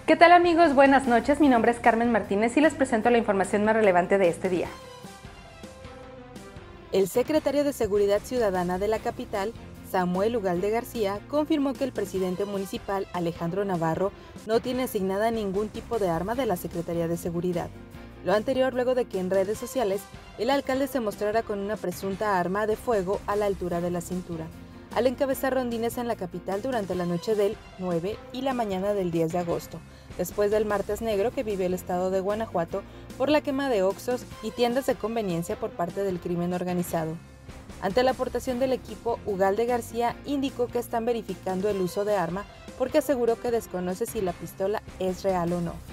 ¿Qué tal amigos? Buenas noches, mi nombre es Carmen Martínez y les presento la información más relevante de este día. El secretario de Seguridad Ciudadana de la capital, Samuel Ugalde García, confirmó que el presidente municipal, Alejandro Navarro, no tiene asignada ningún tipo de arma de la Secretaría de Seguridad. Lo anterior luego de que en redes sociales el alcalde se mostrara con una presunta arma de fuego a la altura de la cintura, al encabezar rondines en la capital durante la noche del 9 y la mañana del 10 de agosto, después del martes negro que vivió el estado de Guanajuato por la quema de oxxos y tiendas de conveniencia por parte del crimen organizado. Ante la aportación del equipo, Ugalde García indicó que están verificando el uso de arma porque aseguró que desconoce si la pistola es real o no.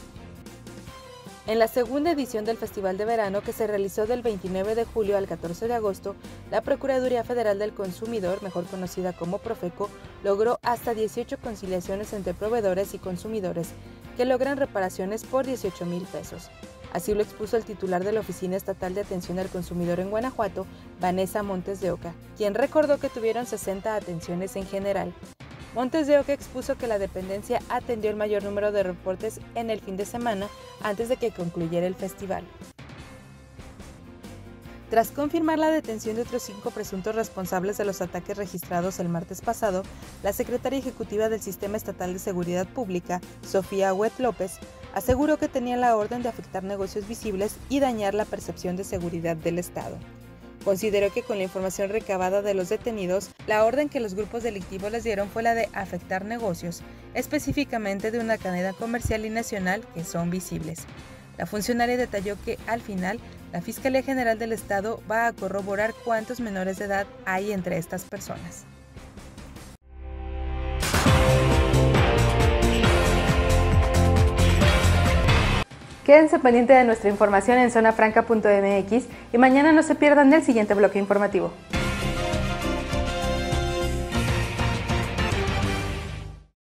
En la segunda edición del Festival de Verano, que se realizó del 29 de julio al 14 de agosto, la Procuraduría Federal del Consumidor, mejor conocida como Profeco, logró hasta 18 conciliaciones entre proveedores y consumidores, que logran reparaciones por 18,000 pesos. Así lo expuso el titular de la Oficina Estatal de Atención al Consumidor en Guanajuato, Vanessa Montes de Oca, quien recordó que tuvieron 60 atenciones en general. Montes de Oca expuso que la dependencia atendió el mayor número de reportes en el fin de semana antes de que concluyera el festival. Tras confirmar la detención de otros 5 presuntos responsables de los ataques registrados el martes pasado, la secretaria ejecutiva del Sistema Estatal de Seguridad Pública, Sofía Huet López, aseguró que tenía la orden de afectar negocios visibles y dañar la percepción de seguridad del Estado. Consideró que con la información recabada de los detenidos, la orden que los grupos delictivos les dieron fue la de afectar negocios, específicamente de una cadena comercial y nacional que son visibles. La funcionaria detalló que, al final, la Fiscalía General del Estado va a corroborar cuántos menores de edad hay entre estas personas. Quédense pendiente de nuestra información en zonafranca.mx y mañana no se pierdan del siguiente bloque informativo.